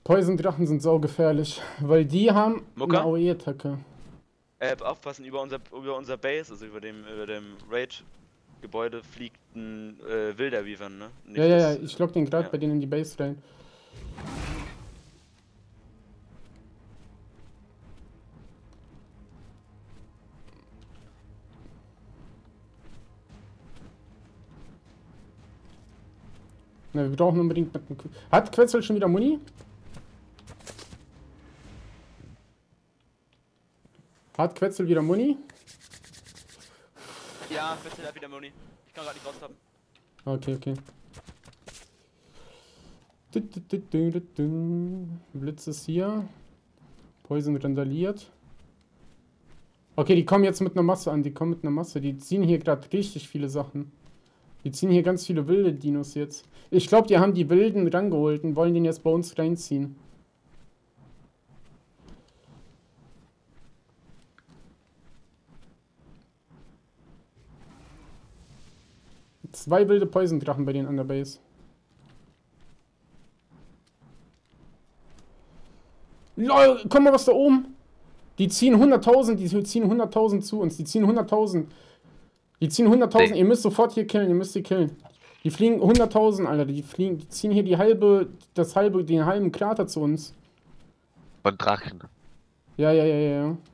Poison-Drachen sind saugefährlich, weil die haben eine Mucker? AOE-Attacke. Aufpassen, über unser Base, also über dem Raid-Gebäude fliegt ein wilder Wyvern, ne? Ja, Nicht ja, ja, das. ich lock den gerade Ja. bei denen in die Base rein. Na, wir brauchen unbedingt mit dem Hat Quetzal schon wieder Muni? Hat Quetzal wieder Muni? Ja, Quetzal hat wieder Muni. Ich kann gerade nicht raushaben. Okay, okay. Blitz ist hier. Poison randaliert. Okay, die kommen jetzt mit einer Masse an. Die kommen mit einer Masse. Die ziehen hier gerade richtig viele Sachen. Die ziehen hier ganz viele wilde Dinos jetzt. Ich glaube, die haben die wilden rangeholt und wollen den jetzt bei uns reinziehen. Zwei wilde Poison-Drachen bei denen an der Base. LOL, guck mal, was da oben. Die ziehen 100.000, die ziehen 100.000 zu uns. Die ziehen 100.000. Die ziehen 100.000. Ihr müsst sofort hier killen, ihr müsst sie killen. Die fliegen 100.000, Alter. Die ziehen hier den halben Krater zu uns. Von Drachen. Ja, ja, ja, ja, ja.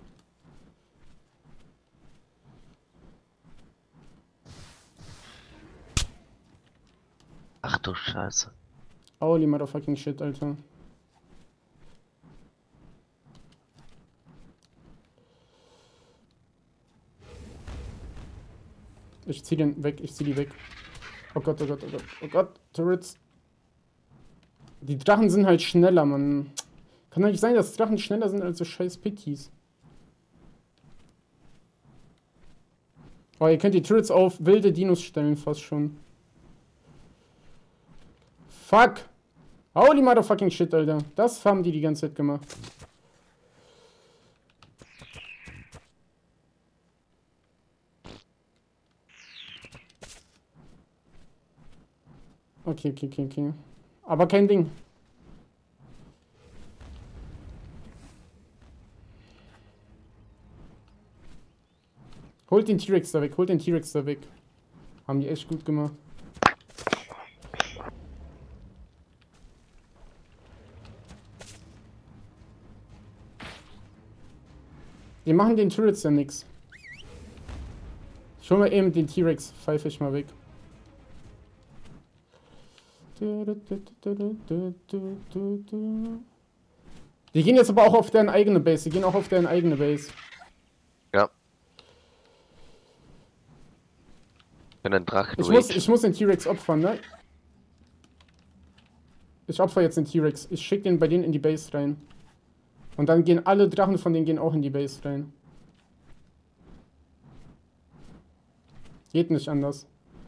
Ach du Scheiße. Holy motherfucking shit, Alter. Ich zieh den weg, ich zieh die weg. Oh Gott, oh Gott, oh Gott, oh Gott, Turrets. Die Drachen sind halt schneller, man. Kann doch nicht sein, dass Drachen schneller sind als so scheiß Pitties. Oh, ihr könnt die Turrets auf wilde Dinos stellen, fast schon. Fuck! Holy motherfucking shit, Alter. Das haben die ganze Zeit gemacht. Okay, okay, okay, okay. Aber kein Ding. Holt den T-Rex da weg, holt den T-Rex da weg. Haben die echt gut gemacht. Die machen den Turrets ja nix. Ich hol mal eben den T-Rex, pfeife ich mal weg. Die gehen jetzt aber auch auf deren eigene Base. Die gehen auch auf deren eigene Base. Ja. Wenn ein Drachen Ich muss den T-Rex opfern, ne? Ich opfer jetzt den T-Rex. Ich schicke den bei denen in die Base rein. Und dann gehen alle Drachen von denen gehen auch in die Base rein. Geht nicht anders.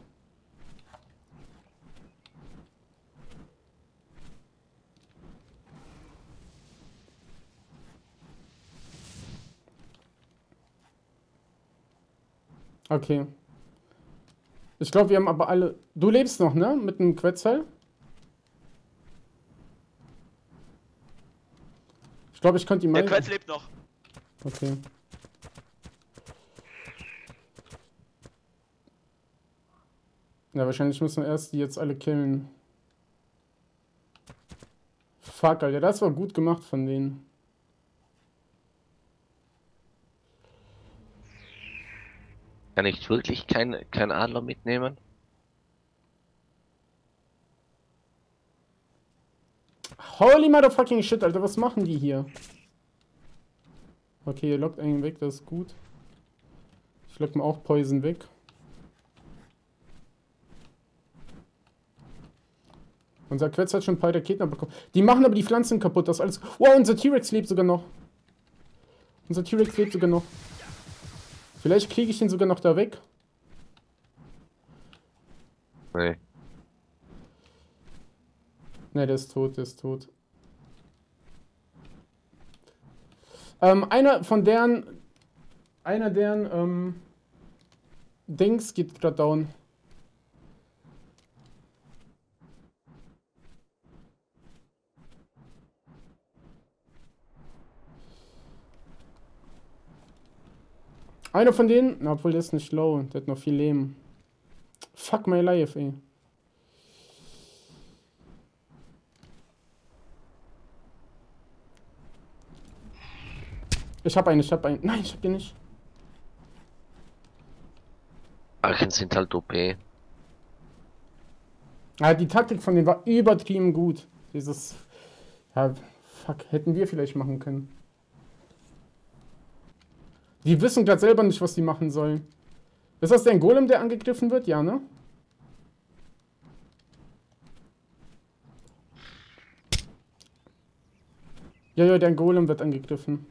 Okay. Ich glaube, wir haben aber alle... Du lebst noch, ne? Mit dem Quetzal? Ich glaube, ich konnte ihn mal... Der Quetzal lebt noch. Okay. Ja, wahrscheinlich müssen wir erst die jetzt alle killen. Fuck, Alter, das war gut gemacht von denen. Kann ich wirklich kein Adler mitnehmen? Holy motherfucking shit, Alter, was machen die hier? Okay, ihr lockt einen weg, das ist gut. Ich lock mal auch Poison weg. Unser Quetz hat schon ein paar Raketen bekommen. Die machen aber die Pflanzen kaputt, das alles... Wow, unser T-Rex lebt sogar noch. Unser T-Rex lebt sogar noch. Vielleicht kriege ich ihn sogar noch da weg. Nee. Ne, der ist tot, der ist tot. Einer deren Dings geht gerade down. Einer von denen, na, obwohl der ist nicht low, der hat noch viel Leben. Fuck my life, ey. Ich hab einen. Nein, ich hab den nicht. Archen sind halt OP. Ja, die Taktik von denen war übertrieben gut. Dieses. Ja, fuck, hätten wir vielleicht machen können. Die wissen gerade selber nicht, was die machen sollen. Ist das der Golem, der angegriffen wird? Ja, ne? Ja, der Golem wird angegriffen.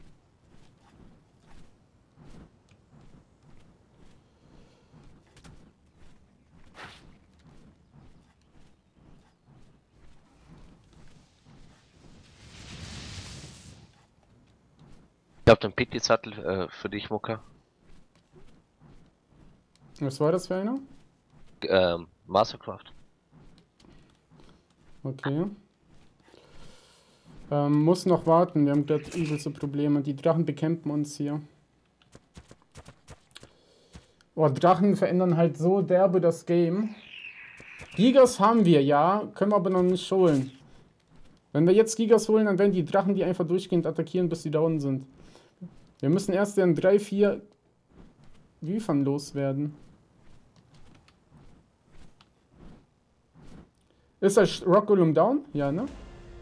Ich hab den Pity-Sattel für dich, Mucker. Was war das für einer? Mastercraft. Okay. Muss noch warten, wir haben gerade übelste Probleme. Die Drachen bekämpfen uns hier. Oh, Drachen verändern halt so derbe das Game. Gigas haben wir, ja, können wir aber noch nicht holen. Wenn wir jetzt Gigas holen, dann werden die Drachen die einfach durchgehend attackieren, bis die down sind. Wir müssen erst dann 3, 4 Wyvern loswerden. Ist das Rock Golem down? Ja, ne?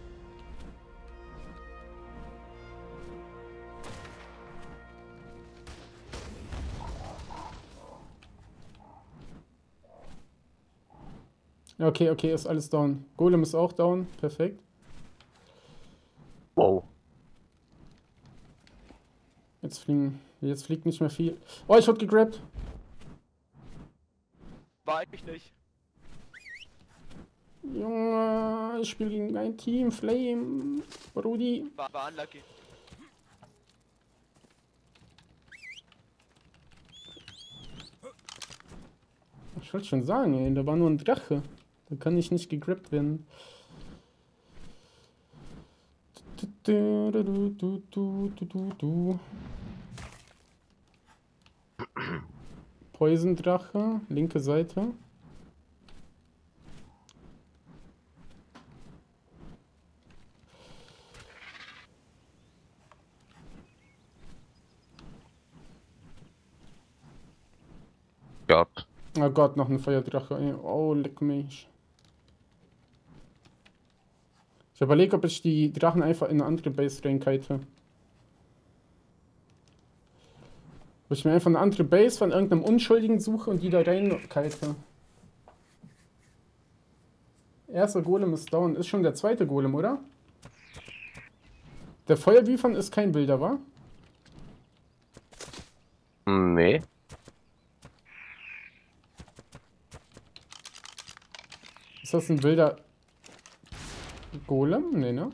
Okay, ist alles down. Golem ist auch down. Perfekt. Wow. Jetzt fliegt nicht mehr viel. Oh, ich wurde gegrabt. War ich nicht. Junge, ich spiele gegen ein Team. Flame. Rudi. War unlucky. Ich wollte schon sagen, ey, da war nur ein Drache. Da kann ich nicht gegrabt werden. Poison-Drache, linke Seite. Gott. Oh Gott, noch ein Feuerdrache. Ey. Oh, leck mich. Ich überlege, ob ich die Drachen einfach in eine andere Base reinkite. Ob ich mir einfach eine andere Base von irgendeinem Unschuldigen suche und die da reinkite. Erster Golem ist down. Ist schon der zweite Golem, oder? Der Feuerwyvern ist kein Wilder, wa? Nee. Ist das ein wilder Golem? Nee, ne?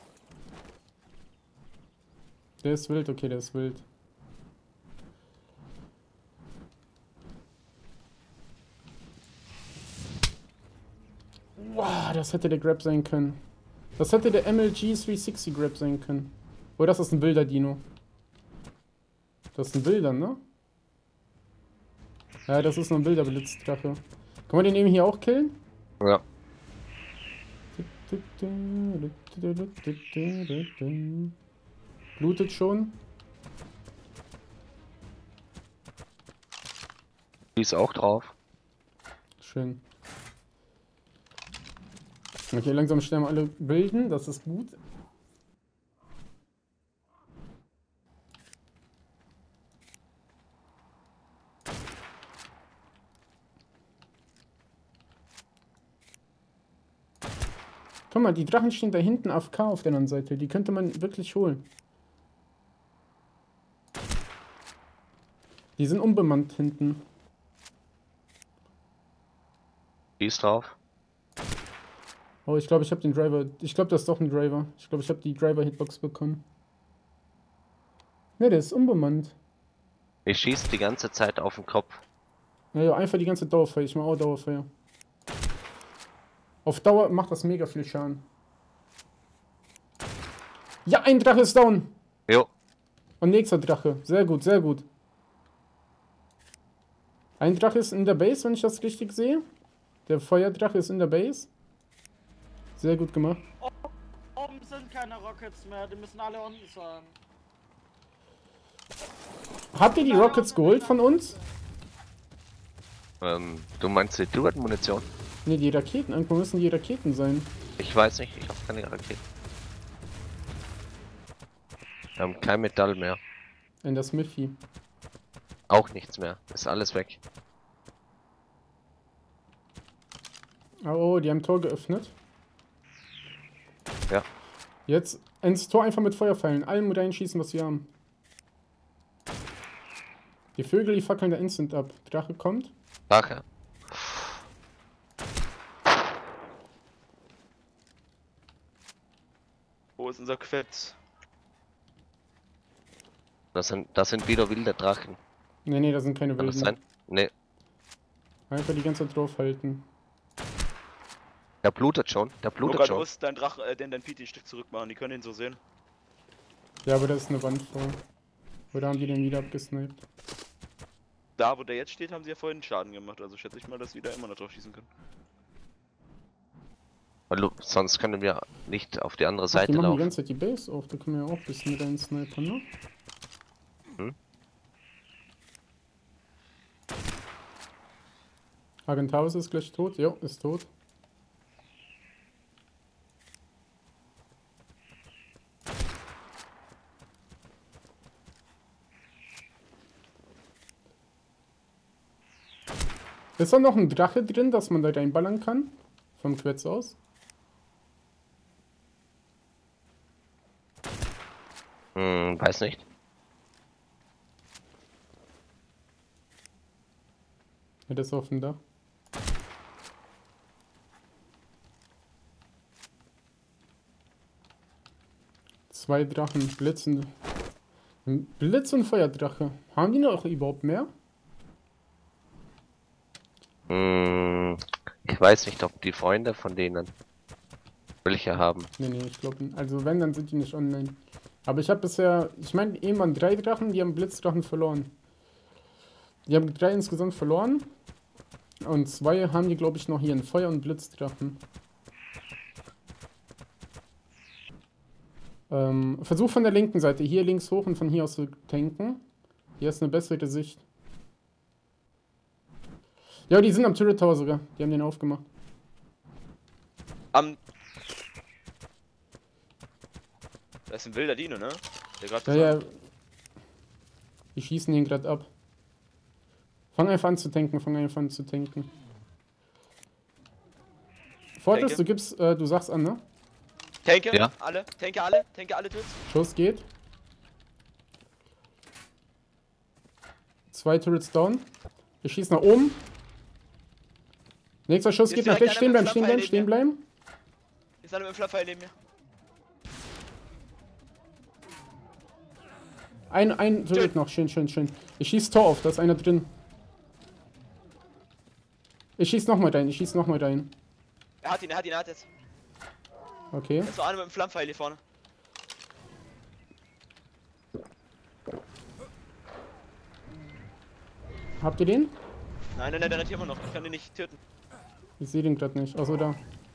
Der ist wild, okay, der ist wild. Wow, das hätte der Grab sein können. Das hätte der MLG 360 Grab sein können. Oh, das ist ein wilder Dino. Das ist ein wilder, ne? Ja, das ist noch ein wilder Blitzdrache. Kann man den eben hier auch killen? Ja. Blutet schon. Die ist auch drauf. Schön. Okay, langsam sterben alle Wilden, das ist gut. Guck mal, die Drachen stehen da hinten AFK auf der anderen Seite. Die könnte man wirklich holen. Die sind unbemannt hinten. Die ist drauf. Oh, ich glaube, ich habe den Driver. Ich glaube, das ist doch ein Driver. Ich glaube, ich habe die Driver-Hitbox bekommen. Ne, der ist unbemannt. Ich schieße die ganze Zeit auf den Kopf. Naja, einfach die ganze Dauerfeuer. Ich mache auch Dauerfeuer. Auf Dauer macht das mega viel Schaden. Ja, ein Drache ist down. Jo. Und nächster Drache. Sehr gut, sehr gut. Ein Drache ist in der Base, wenn ich das richtig sehe. Der Feuerdrache ist in der Base. Sehr gut gemacht. Oben sind keine Rockets mehr, die müssen alle unten sein. Habt ihr die Rockets geholt von uns? Du meinst die Duat-Munition? Ne, die Raketen. Irgendwo müssen die Raketen sein. Ich weiß nicht, ich habe keine Raketen. Wir haben kein Metall mehr. In der Smithy. Auch nichts mehr. Ist alles weg. Oh, die haben Tor geöffnet. Ja. Jetzt ins Tor einfach mit Feuerpfeilen. Allem reinschießen, was wir haben. Die Vögel, die fackeln da instant ab. Drache kommt. Drache. Wo ist unser Quetz? Das sind wieder wilde Drachen. Ne, das sind keine Kann das wilden. sein? Nee. Einfach die ganze Zeit draufhalten. Der blutet schon. Der blutet Lukas, du schon. musst dein Drache, dein Pete ein Stück zurück machen, die können ihn so sehen. Ja, aber da ist eine Wand vor. Oder haben die den wieder abgesniped? Da, wo der jetzt steht, haben sie ja vorhin Schaden gemacht, also schätze ich mal, dass sie da immer noch drauf schießen können. Weil sonst können wir nicht auf die andere Ach, Seite die machen die laufen. ganze Zeit die Base auf, da können wir ja auch ein bisschen rein snipern, ne? Hm? Agentavis ist gleich tot, jo, ist tot. Ist da noch ein Drache drin, dass man da reinballern kann? Vom Quetz aus? Weiß nicht. Ja, das ist offen da. Zwei Drachen, blitzende. Blitz- und Feuerdrache. Haben die noch überhaupt mehr? Ich weiß nicht, ob die Freunde von denen welche haben. Nee, ich glaube nicht. Also wenn, dann sind die nicht online. Aber ich habe bisher, ich meine, eben waren 3 Drachen, die haben Blitzdrachen verloren. Die haben 3 insgesamt verloren. Und 2 haben die, glaube ich, noch hier einen Feuer- und Blitzdrachen. Versuch von der linken Seite, hier links hoch und von hier aus zu tanken. Hier ist eine bessere Sicht. Ja, die sind am Turret Tower sogar. Die haben den aufgemacht. Da ist ein wilder Dino, ne? Der gerade Ja. Die schießen ihn gerade ab. Fang einfach an zu tanken, Fortis, Tanke. du gibst, du sagst an, ne? Tanke, Ja. tanke alle Töts. Schuss geht. 2 Turrets down. Wir schießen nach oben. Nächster Schuss Jetzt geht nach direkt rechts. einer Stehen mit bleiben, dem stehen bleiben, Flammenpfeil stehen bleiben. Ist einer mit dem Flammenpfeil neben mir. Ein Turret noch, schön. Ich schieß Tor auf, da ist einer drin. Ich schieß nochmal rein. Er hat jetzt. Okay. Da ist noch einer mit dem Flammenpfeil hier vorne. Habt ihr den? Nein, der rennt hier immer noch. Ich kann den nicht töten. Ich sehe den gerade nicht. Achso, da.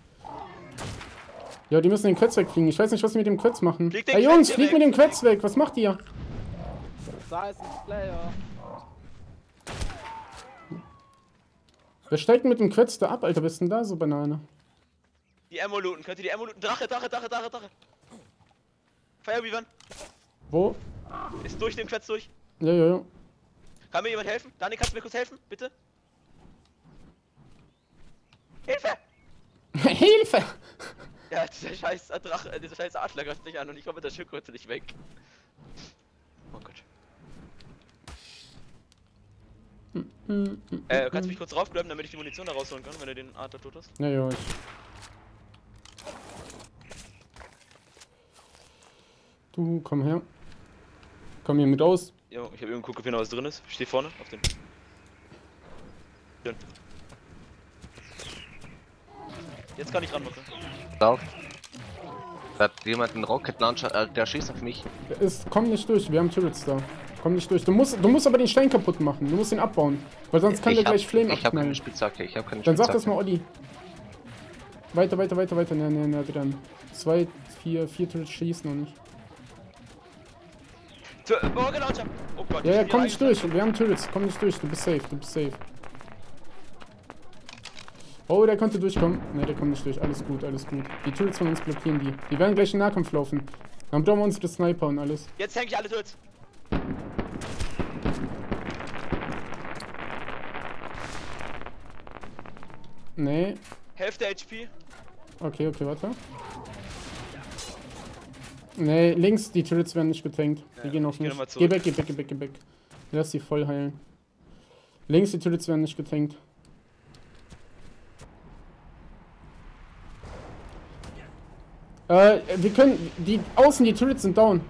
Ja, die müssen den Quetz wegfliegen. Ich weiß nicht, was sie mit dem Quetz machen. Flieg den Ey, Jungs, Quetz hier fliegt mit weg. dem Quetz weg. Was macht ihr? Da ist ein Player. Wer steigt mit dem Quetz da ab, Alter? Was ist denn da so, Banane? Die Ammo looten. Könnt ihr die Ammo looten? Drache. Fireweaver. Wo? Ist durch den Quetz durch. Ja. Kann mir jemand helfen? Dani, kannst du mir kurz helfen? Bitte? Hilfe! Hilfe! Ja, dieser scheiß Drache, dieser scheiß Arschler greift mich an und ich komme mit der Schildkröte nicht weg. Oh Gott. Kannst du mich kurz draufgraben, damit ich die Munition da rausholen kann, wenn du den Adler tot hast? Ja, Du, komm her. Komm hier mit raus. Jo, ich habe eben geguckt, ob hier noch was drin ist. Ich steh vorne auf den. Schön. Jetzt kann ich ranmachen. Lauf. Da hat jemand einen Rocket Launcher, der schießt auf mich. Komm nicht durch, wir haben Turrets da. Komm nicht durch. Du musst aber den Stein kaputt machen. Du musst ihn abbauen. Weil sonst kann der gleich Flame Ich habe keine abknallen. Spitzhacke, ich habe keine Dann Spitzhacke. sag das mal, Olli. Weiter. Ne, dran. 2, 4 Turrets schießen noch nicht. Rocket Launcher! Oh Gott, Ja, die komm nicht reingeschlagen. durch. Wir haben Turrets. Komm nicht durch. Du bist safe. Oh, der konnte durchkommen. Ne, der kommt nicht durch. Alles gut. Die Turrets von uns blockieren die. Die werden gleich in Nahkampf laufen. Dann brauchen wir unsere Sniper und alles. Jetzt hänge ich alle Turrets. Nee. Hälfte HP. Okay, warte. Nee, links, die Turrets werden nicht getankt. Die Ja, gehen auf ich geh mich. nochmal Geh zurück. weg. Lass die voll heilen. Links, die Turrets werden nicht getankt. Wir können. Die Turrets sind down.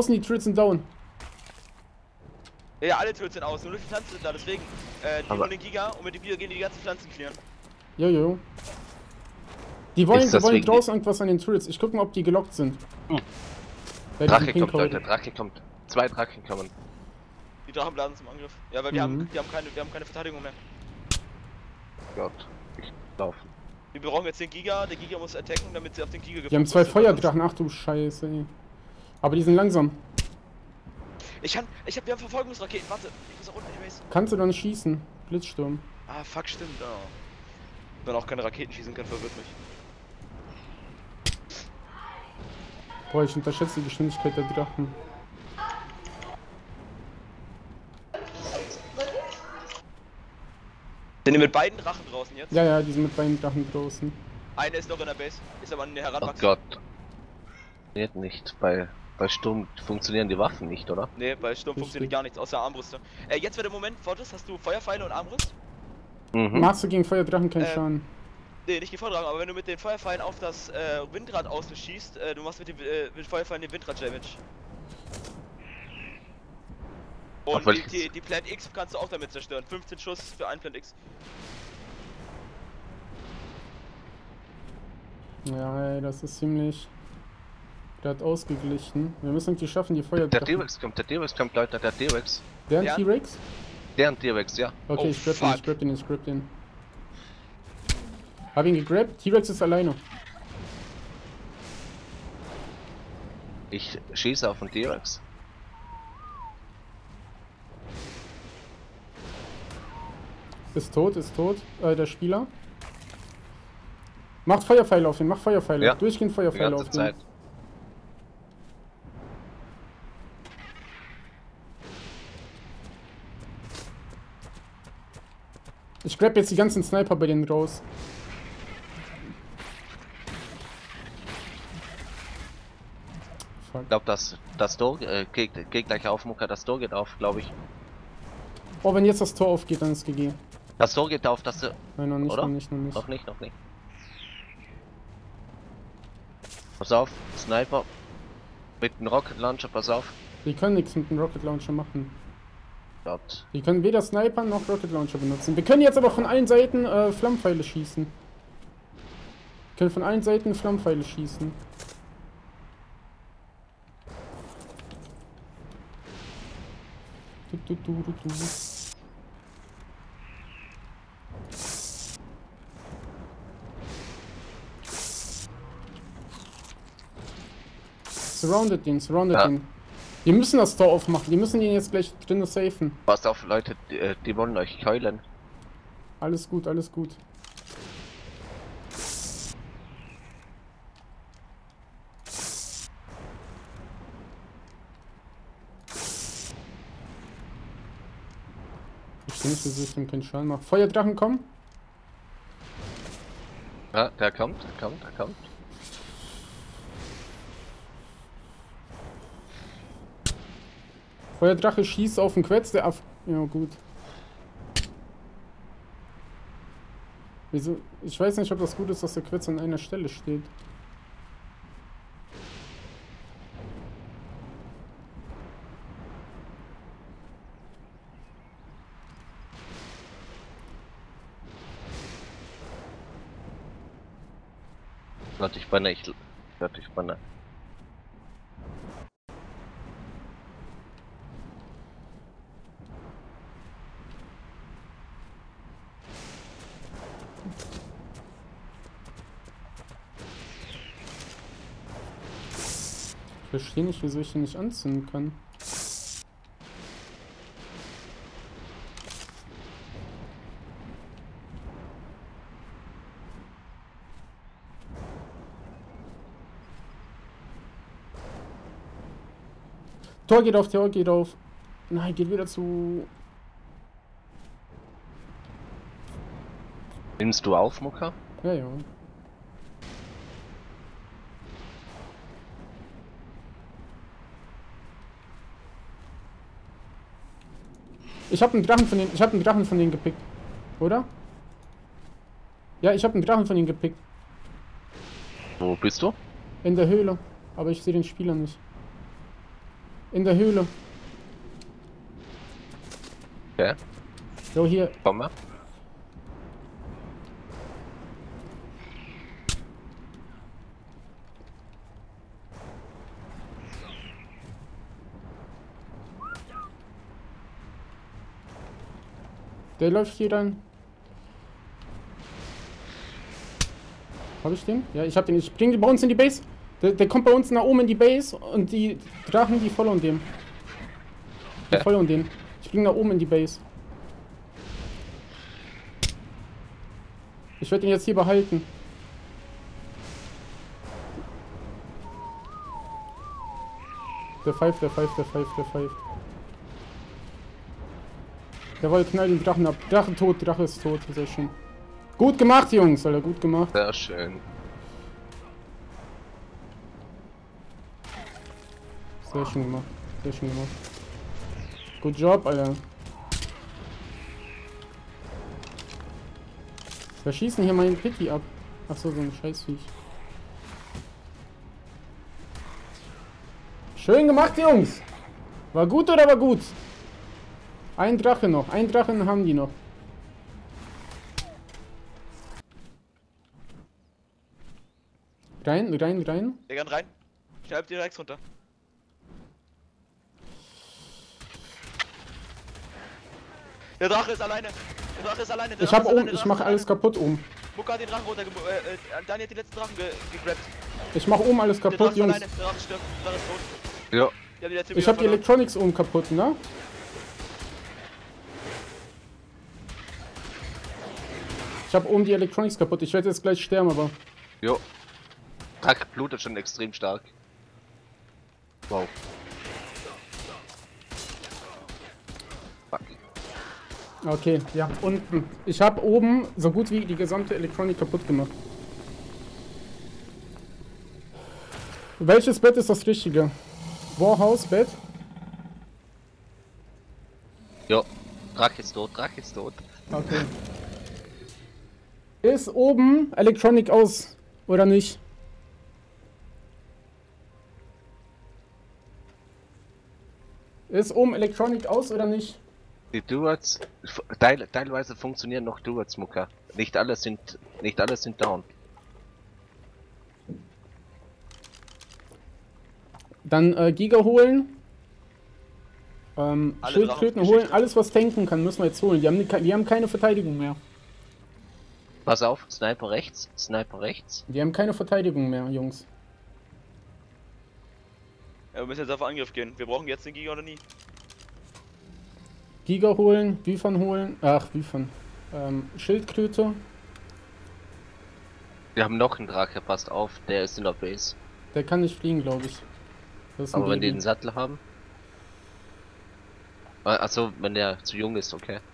Ja, alle Turrets sind aus, nur die Pflanzen sind da, deswegen. Die Aber- holen den Giga und mit dem Giga gehen die ganzen Pflanzen clearen. Jojo. Die wollen Ist das wegen draußen irgendwas an den Turrets. Ich guck mal, ob die gelockt sind. Hm. Bei Drache diesem kommt, Pink-Code. Leute, Drache kommt. 2 Drachen kommen. Die Drachen blasen zum Angriff. Ja, weil wir haben keine Verteidigung mehr. Gott, ich laufen. Wir brauchen jetzt den Giga, der Giga muss attacken, damit sie auf den Giga Die haben 2 gefocust sind. Feuerdrachen. Ach du Scheiße, ey. Aber die sind langsam. Wir haben Verfolgungsraketen, warte, ich muss auch runter in die Base. Kannst du doch nicht schießen. Blitzsturm. Ah, fuck, stimmt, oh. Wenn auch keine Raketen schießen kann, verwirrt mich. Boah, ich unterschätze die Geschwindigkeit der Drachen. Sind die mit beiden Drachen draußen jetzt? Ja, die sind mit beiden Drachen draußen. Einer ist noch in der Base, ist aber an der Oh heranwachsen. Gott. Funktioniert nicht. Bei Sturm funktionieren die Waffen nicht, oder? Nee, bei Sturm Richtig. funktioniert gar nichts, außer Armbrüste. Jetzt wird der Moment, Fortis, hast du Feuerpfeile und Armbrust? Mhm. Machst du gegen Feuerdrachen keinen Schaden? Nee, nicht gevortragen, aber wenn du mit den Feuerpfeilen auf das Windrad außen schießt, du machst mit den Feuerpfeilen den Windrad-Damage. Auf Und welches? die Plant X kannst du auch damit zerstören. 15 Schuss für ein Plant X. Ja, ey, das ist ziemlich gerade ausgeglichen. Wir müssen irgendwie schaffen, die Der Feuerdrachen. T-Rex kommt, Leute, der T-Rex. Der Ja. T-Rex? Deren T-Rex, ja. Okay, Oh, ich grab fuck. den. Hab ihn gegrabt. T-Rex ist alleine. Ich schieße auf den T-Rex. Ist tot. Der Spieler. Macht Feuerpfeile auf ihn, Ja. Durchgehend Die Feuerpfeile ganze auf Zeit. den. Ich grab jetzt die ganzen Sniper bei denen raus. Fuck. Ich glaube, das Tor geht gleich auf, Muka. Das Tor geht auf, glaube ich. Oh, wenn jetzt das Tor aufgeht, dann ist GG. Das Tor geht auf, Nein, noch nicht, Oder? noch nicht. Noch nicht. Pass auf, Sniper. Mit dem Rocket Launcher, pass auf. Die können nichts mit dem Rocket Launcher machen. Gott. Die können weder Sniper noch Rocket Launcher benutzen. Wir können jetzt aber von allen Seiten Flammenpfeile schießen. Wir können von allen Seiten Flammenpfeile schießen. Du. Surrounded den. Ja. Wir müssen das Tor aufmachen. Die müssen ihn jetzt gleich drinnen safen. Passt auf, Leute, die wollen euch keulen. Alles gut. Ich weiß nicht, wieso ich dem keinen Schaden mache. Feuerdrachen kommen. Ja, der kommt. Feuerdrache schießt auf den Quetz, der auf. Ja, gut. Wieso? Ich weiß nicht, ob das gut ist, dass der Quetz an einer Stelle steht. Warte, ich banne. verstehe nicht, wieso ich den nicht anzünden kann. Tor geht auf, Tor geht auf. Nein, geht wieder zu... Nimmst du auf, Mucka? Ja, ja. Ich habe einen Drachen von denen gepickt. Oder? Ja, ich habe einen Drachen von denen gepickt. Wo bist du? In der Höhle. Aber ich sehe den Spieler nicht. In der Höhle. Okay, So, hier. komm mal. Der läuft hier dann. Habe ich den? Ja, ich habe den. Ich bringe den bei uns in die Base. Der kommt bei uns nach oben in die Base und die Drachen, die followen dem. Die Ja. followen den. Ich bringe nach oben in die Base. Ich werde ihn jetzt hier behalten. Der pfeift, der pfeift, der pfeift, der pfeift. Jawohl, knall den Drachen ab. Drache tot, Drache ist tot. Sehr schön. Gut gemacht, Jungs, Alter, gut gemacht. Sehr schön. Sehr schön gemacht. Sehr schön gemacht. Good Job, Alter. Wir schießen hier meinen Pity ab. Achso, so ein Scheißviech. Schön gemacht, Jungs. War gut oder war gut? Ein Drache noch. Ein Drachen haben die noch. Rein, rein, rein. Der kann rein. Schreib direkt runter. Der Drache ist alleine. Der Drache ist alleine. Der Ich Drache hab ist oben, alleine, der ich Drache mache ist alles alleine. kaputt oben. Mucka hat den Drachen runter. Daniel hat die letzten Drachen gegrabt. Ich mache oben alles Der Drache kaputt, ist Jungs. alleine. Der Drache stirbt. Der Drache ist tot. Ja, Die haben die letzte Ich hab die verloren. Electronics oben kaputt, ne? Ich hab oben die Electronics kaputt. Ich werde jetzt gleich sterben, aber... jo. Drache blutet schon extrem stark. Wow. Fuck. Okay, ja, unten. Ich habe oben so gut wie die gesamte Elektronik kaputt gemacht. Welches Bett ist das richtige? Warhouse Bett? Jo. Drache ist tot, Drache ist tot. Okay. Ist oben Elektronik aus, oder nicht? Ist oben Elektronik aus, oder nicht? Die Duets, teilweise funktionieren noch Duets, Mucka. Nicht alle sind down. Dann Giga holen. Alle Schildkröten Drachen holen. Geschichte. Alles was tanken kann, müssen wir jetzt holen. Die haben keine Verteidigung mehr. Pass auf, Sniper rechts, Sniper rechts. Die haben keine Verteidigung mehr, Jungs. Ja, wir müssen jetzt auf Angriff gehen. Wir brauchen jetzt den Giga oder nie. Giga holen, Bifan holen. Ach, Bifan. Schildkröte. Wir haben noch einen Drache, passt auf, der ist in der Base. Der kann nicht fliegen, glaube ich. Das ist ein Aber wenn die Baby. den Sattel haben. Also, wenn der zu jung ist, okay.